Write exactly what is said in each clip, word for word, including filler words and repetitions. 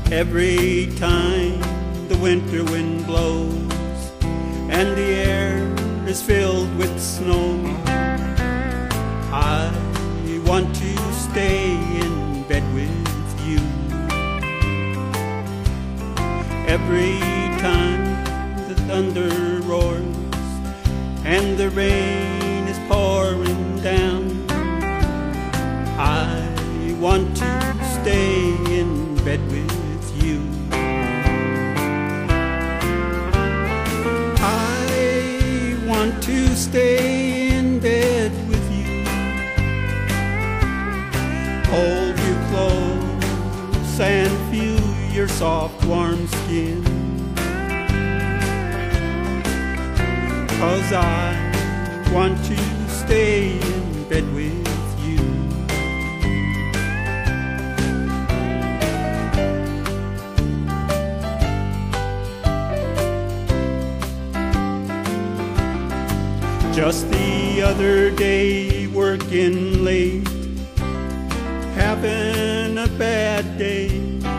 Every time the winter wind blows and the air is filled with snow, I want to stay in bed with you. Every time the thunder roars and the rain is pouring down, I want to stay in bed with you. I want to stay in bed with you, hold you close and feel your soft warm skin, 'cause I want to stay in bed with you. Just the other day, working late, having a bad day,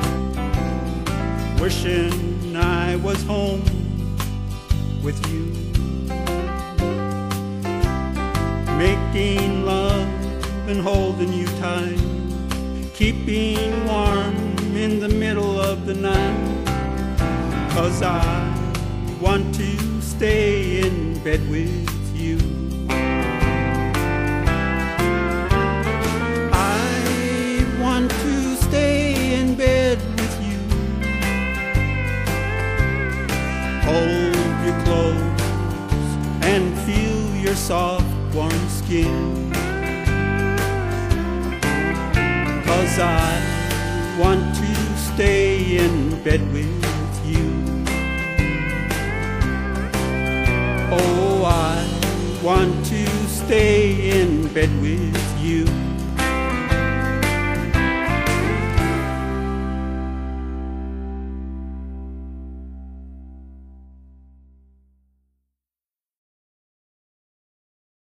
wishing I was home with you, making love and holding you tight, keeping warm in the middle of the night, 'cause I want to stay in bed with you. I want to stay in bed with you, hold you close and feel your soft warm skin, 'cause I want to stay in bed with you. Oh, I want to stay in bed with you.